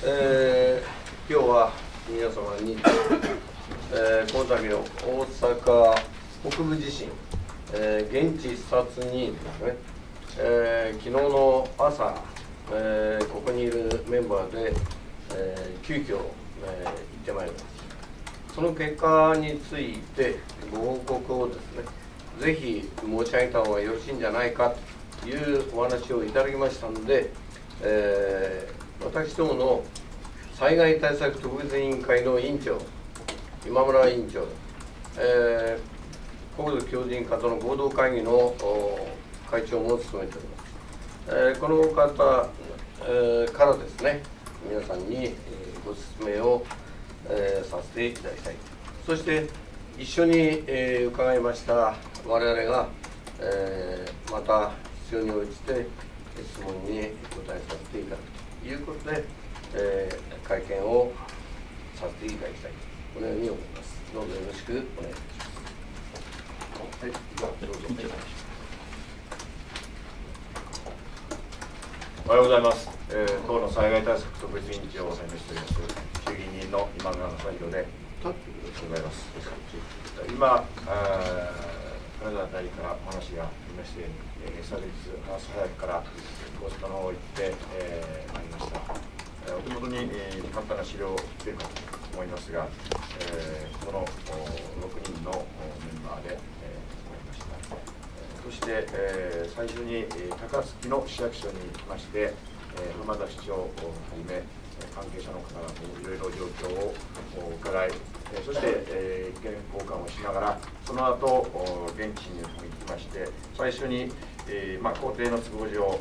今日は皆様に、この度の大阪北部地震、現地視察にですね、昨日の朝、ここにいるメンバーで、急遽、行ってまいります。その結果についてご報告をですね、ぜひ申し上げた方がよろしいんじゃないかというお話をいただきましたので、私どもの災害対策特別委員会の委員長、今村委員長、国土強靭化との合同会議の会長も務めております。この方、からですね、皆さんにご説明を、させていただきたい。そして一緒に、伺いました我々が、また必要に応じて質問に答えさせていただくということで、会見をさせていただきたい、このように思います。どうぞよろしくお願いいたします。はい、どうぞ。 おはようございます。党の災害対策特別委員長を専務しております衆議院議員の今村正弘でございます。今、金沢大臣からお話がありまして、昨日朝早くから大阪の方行ってまいりました。お手元に簡単な資料を出るかと思いますが、この6人のメンバーでおりました。そして、最初に高槻の市役所に来まして、浜田市長をはじめ関係者の方々にいろいろ状況を伺い、そして、意見交換をしながら、その後現地に行きまして、最初に、工程の都合上、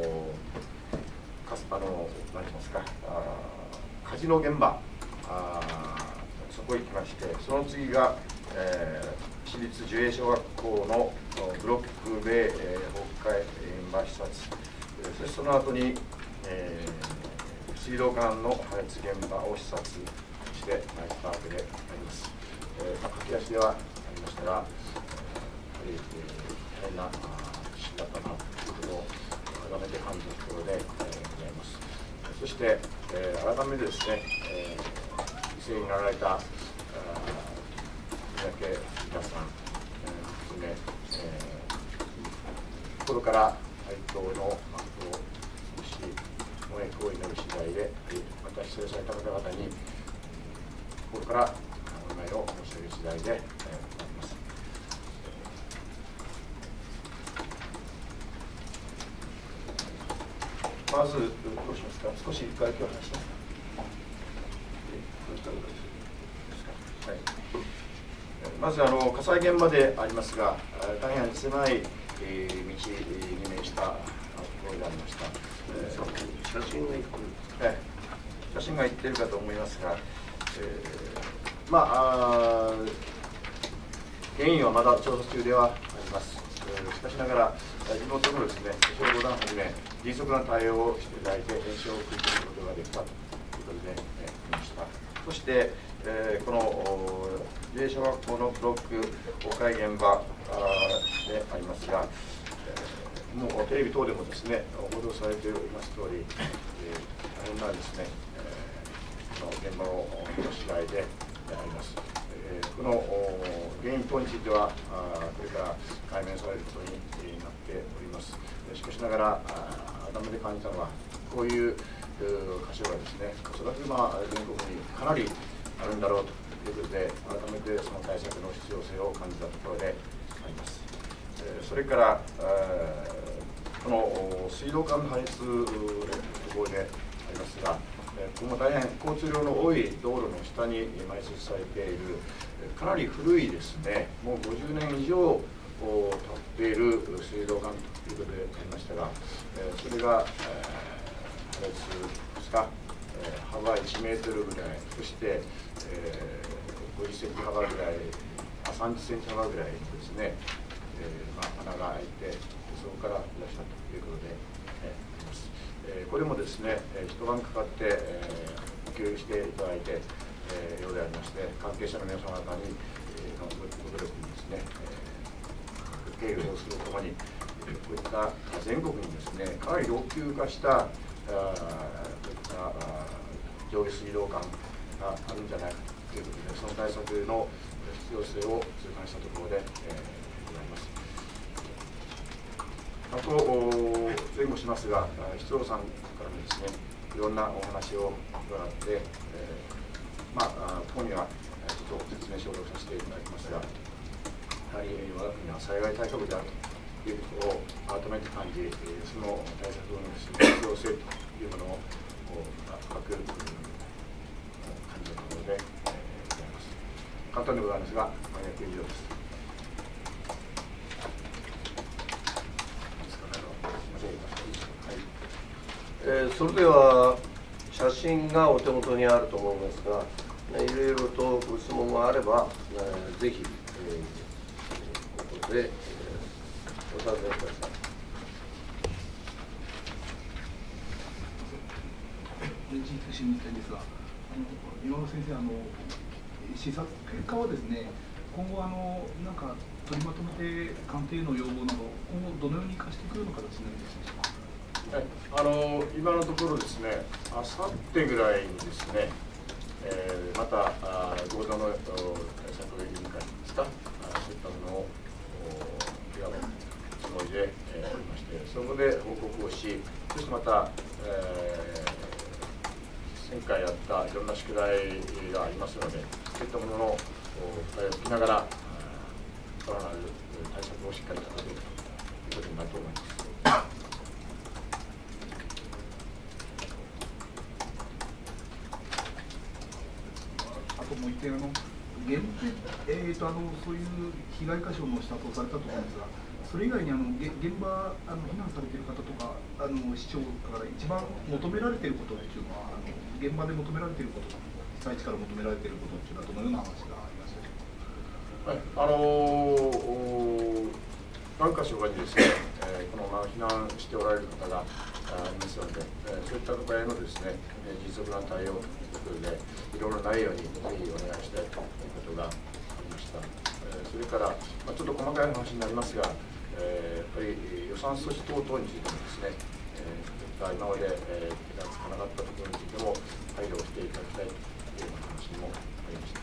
何て言いますか、火事の現場、そこへ行きまして、その次が、私立寿栄小学校のブロック塀崩壊現場視察、そしてその後に、水道管の破裂現場を視察してまいったわけであります。駆け足ではありましたが、大変な地震だったなということを改めて感じるところでございます。そして、改めてですね、犠牲になられた三宅皆さん含め、心から哀悼の幕を下ろし、ご冥福を祈る次第で、また被災された方々に心からお願いを申し上げる次第であります。まず、どうしますか、少し外境を話しますか。はい、まず火災現場でありますが、大変狭い道に面したところでありました。写真が言ってるかと思いますが、原因はまだ調査中ではあります。しかしながら、地元のですね、消防団をはじめ、迅速な対応をしていただいて、延焼を食い止めることができたということでありました。そして、この寿栄小学校のブロック崩壊現場でありますが、もうテレビ等でもですね、報道されております通り、大変なですね、この現場を見た次第であります。この原因等については、これから解明されることになっております。しかしながら、改めて感じたのは、こういう箇所がですね、おそらく全国にかなりあるんだろうということで、改めてその対策の必要性を感じたところであります。それから、この水道管の破裂のところでありますが、この大変交通量の多い道路の下に埋設されている、かなり古いですね、もう50年以上経っている水道管ということでありましたが、それが、破裂ですか、幅1メートルぐらい、そして、50センチ幅ぐらい、30センチ幅ぐらいですね、穴が開いて、そこから出したということであります。これもですね、一晩かかって補給していただいて、ようでありまして、関係者の皆様方に、ご努力にですね、敬意をするとともに、こういった全国にですね、かなり老朽化したこういった上下水道管があるんじゃないかということで、その対策の必要性を痛感したところで、ございます。あと、前後しますが、市長さんからもですね、いろんなお話を伺って、ここにはちょっと説明書をさせていただきますが、やはり我が国は災害対策であるということを改めて感じ、その対策の必要性というものを深く感じたところでございます。簡単でございますが、約以上です。 それでは写真がお手元にあると思いますが、いろいろとご質問があれば、ぜひ、ここで、お尋ねください。 心理点ですが、今野先生、視察結果はですね、今後なんか取りまとめて官邸の要望など、今後どのように生かしてくるのかですね。 今のところですね、あさってぐらいにですね、また合同の対策委員会ですか、そういったものをやるつもりでおりまして、そこで報告をし、そしてまた、前回やったいろんな宿題がありますので、そういったものの答えを聞きながら、さらなる対策をしっかり立てていくということになると思います。 もう一点、現場で、そういう被害箇所の視察をされたと思うんですが、それ以外に現場避難されている方とか市長から一番求められていることというのは、現場で求められていること、被災地から求められていることというのはどのような話がありますでしょうか。 はい、何か所かにですね、この避難しておられる方がありますので、そういった方へのですね、迅速な対応ということで、いろいろないようにぜひお願いしたいということがありました。それから、ちょっと細かい話になりますが、やっぱり予算措置等々についてもですね、今まで手がつかなかったところについても配慮をしていただきたいというような話もありました。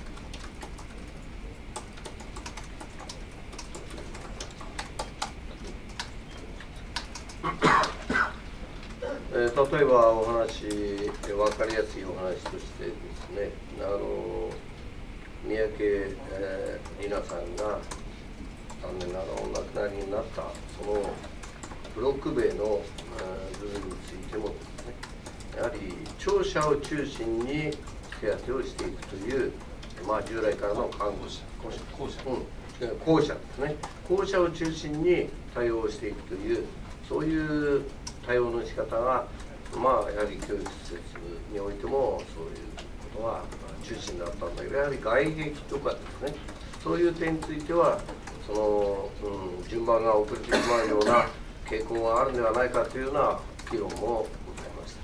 例えばお話、分かりやすいお話としてですね、三宅里奈さんが残念ながらお亡くなりになったそのブロック塀の部分についてもですね、やはり庁舎を中心に手当てをしていくという、従来からの看護師、校舎ですね、校舎を中心に対応していくという、そういう対応の仕方が、やはり教育施設においてもそういうことが中心だったんだけど、やはり外壁とかですね、そういう点については、順番が遅れてしまうような傾向があるのではないかというような議論もございました。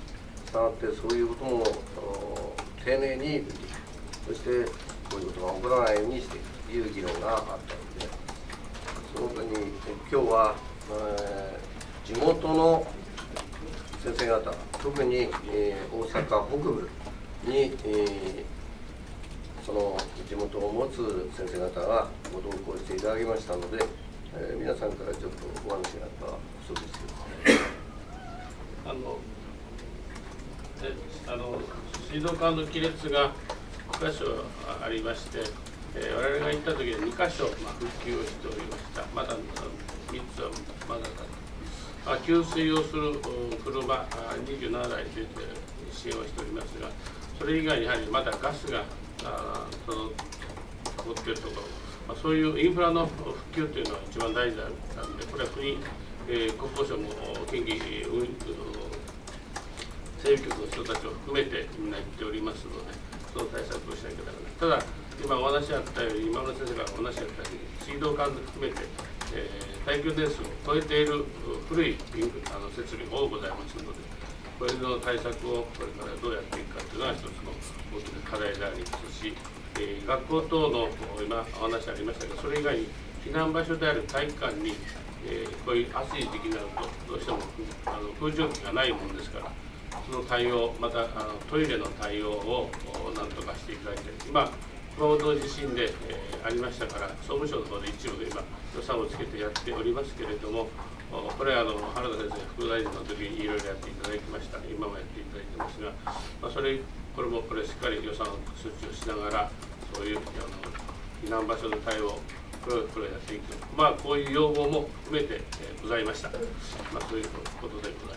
したがってそういうことも丁寧に見ていく、そしてこういうことが起こらないようにしていくという議論があったので、その他に今日は、地元の先生方、特に、大阪北部に、その地元を持つ先生方がご同行していただきましたので、皆さんからちょっとお話があったらそうですけど、水道管の亀裂が2箇所ありまして、我々が行った時に2箇所、復旧をしておりました。まだ3つはまだだと。給水をする車27台出て支援をしておりますが、それ以外にやはりまだガスが残っているところ、そういうインフラの復旧というのは一番大事なので、これは国交省も近畿整備局の人たちを含めてみんな言っておりますので、その対策をしなきゃならない。ただ、今お話あったように、今の先生からお話あったように、水道管含めて、耐久年数を超えている古い設備が多くございますので、これの対策をこれからどうやっていくかというのが一つの大きな課題でありますし、学校等の今お話ありましたが、それ以外に避難場所である体育館に、こういう暑い時期になるとどうしても空調機がないものですから、 その対応、またトイレの対応をなんとかしていただいて、今、熊本地震で、ありましたから、総務省の方で一部で今、予算をつけてやっておりますけれども、これは原田先生、副大臣の時にいろいろやっていただきました、今もやっていただいてますが、これしっかり予算措置をしながら、そういう避難場所の対応、これをやっていく、こういう要望も含めて、ございました、そういうことでございます。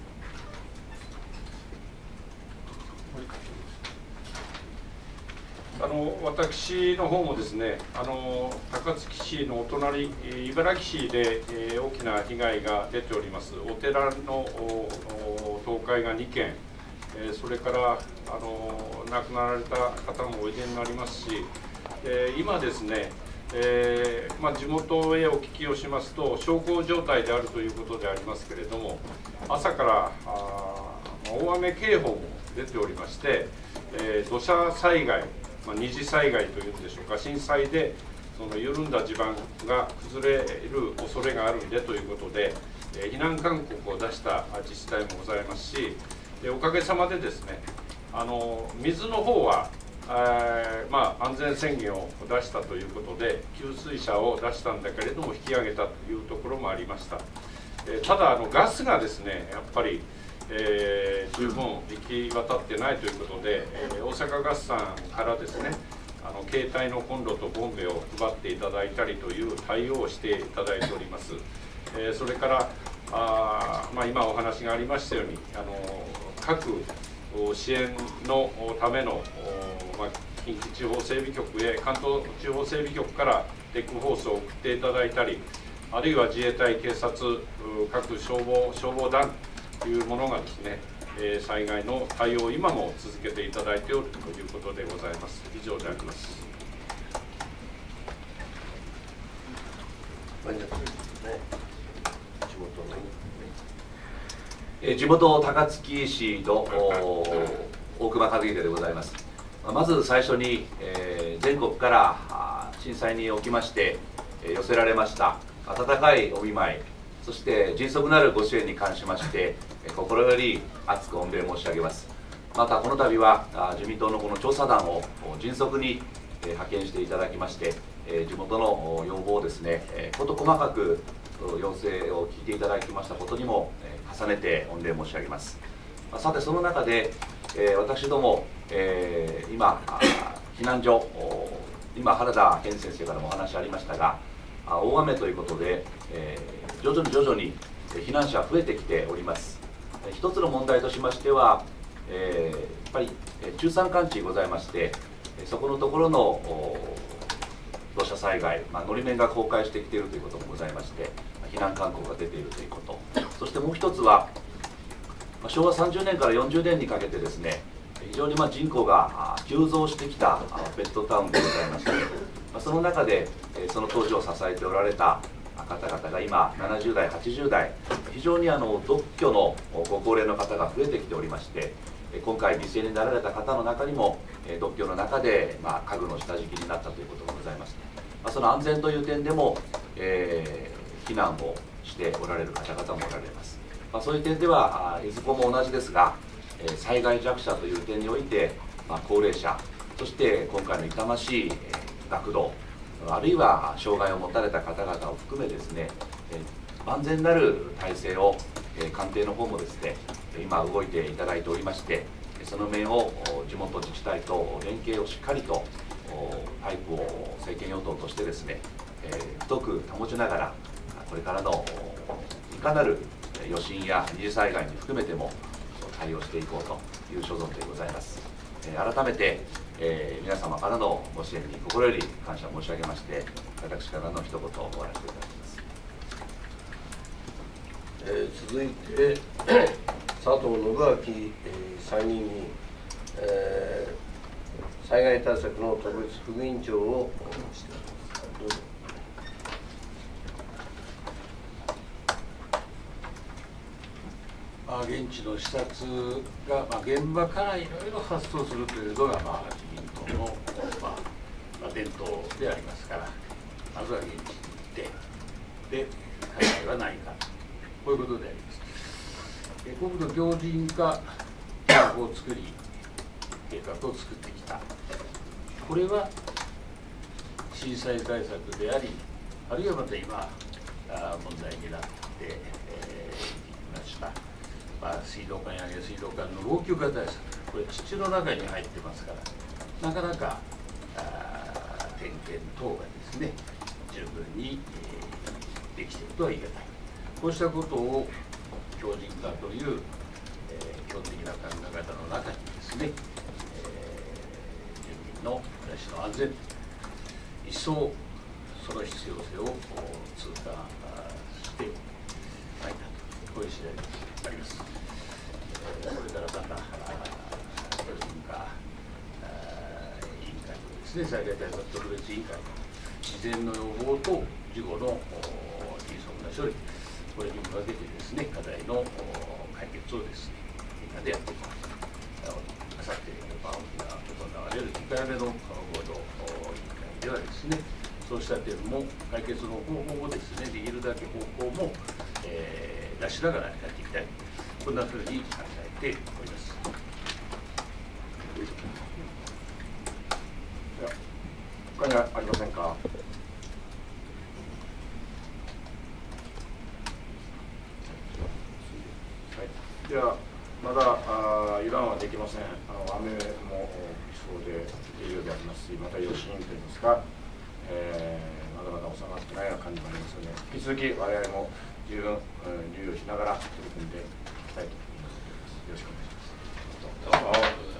私の方もですね、高槻市のお隣、茨城市で、大きな被害が出ております、お寺の倒壊が2件、それから亡くなられた方もおいでになりますし、今ですね、地元へお聞きをしますと、小康状態であるということでありますけれども、朝から大雨警報も出ておりまして、土砂災害、二次災害というんでしょうか、震災でその緩んだ地盤が崩れる恐れがあるんでということで、避難勧告を出した自治体もございますし、おかげさまでですね、水の方は安全宣言を出したということで、給水車を出したんだけれども、引き上げたというところもありました。ただガスがですね、やっぱり十分行き渡ってないということで、大阪ガスさんからですね、携帯のコンロとボンベを配っていただいたりという対応をしていただいております。それから今お話がありましたように、各支援のための近畿地方整備局へ、関東地方整備局からテックホースを送っていただいたり、あるいは自衛隊、警察、各消防団というものがですね、災害の対応を今も続けていただいておるということでございます。以上であります。 地元高槻市の大熊和秀でございます。まず最初に、全国から震災におきまして寄せられました温かいお見舞い、そして迅速なるご支援に関しまして心より厚く御礼申し上げます。またこの度は自民党のこの調査団を迅速に派遣していただきまして、地元の要望をですね事細かく要請を聞いていただきましたことにも重ねて御礼申し上げます。さてその中で私ども今避難所、今原田健先生からもお話ありましたが、大雨ということで徐々に避難者増えてきております。一つの問題としましてはやっぱり中山間地ございまして、そこのところの土砂災害、のり面が崩壊してきているということもございまして、避難勧告が出ているということ、そしてもう一つは昭和30年から40年にかけてですね、非常に人口が急増してきたベッドタウンでございまして、その中でその当時を支えておられた方々が今70代80代、非常に独居のご高齢の方が増えてきておりまして、今回犠牲になられた方の中にも独居の中で家具の下敷きになったということがございまして、その安全という点でも避難をしておられる方々もおられます。そういう点ではいずこも同じですが、災害弱者という点において高齢者、そして今回の痛ましい学童、あるいは障害を持たれた方々を含めですね、万全なる体制を官邸の方もですね今動いていただいておりまして、その面を地元自治体と連携をしっかりとパイプを政権与党としてですね太く保ちながら、これからのいかなる余震や二次災害に含めても対応していこうという所存でございます。改めて皆様からのご支援に心より感謝申し上げまして、私からの一言を終わらせていただきます。 続いて佐藤信明参議院議員、災害対策の特別副委員長をどうぞ。 現地の視察が、現場からいろいろ発想するというのが、自民党の、伝統でありますから、まずは現地に行って、で、課題はないか、こういうことであります。 国土強靭化計画を作ってきた。これは震災対策であり、あるいはまた今問題になってきました、水道管や下水道管の老朽化対策、これ土の中に入ってますから、なかなか点検等がですね十分にできているとは言えない。こうしたことを強靭化という基本的な考え方の中にですね、住民の暮らしの安全、一層その必要性を痛感してまいったと、こういう次第であります。これからまた強靭化委員会とですね、災害対策特別委員会の自然の予防と事故の迅速な処理、これに向けてですね、課題の解決をですね、みんなでやっていこう。あさって大きな行われる2回目の合同委員会ではですね、そうした点も解決の方法をですね、できるだけ方向も、出しながらやっていきたい、こんなふうに考えております。 では他にはありませんか。ではまだ油断はできません。雨も降りそうでいるようでありますし、また余震といいますか、まだまだ収まってないような感じもありますので、引き続き我々も十分留意をしながら取り組んでいきたいと思います。よろしくお願いします。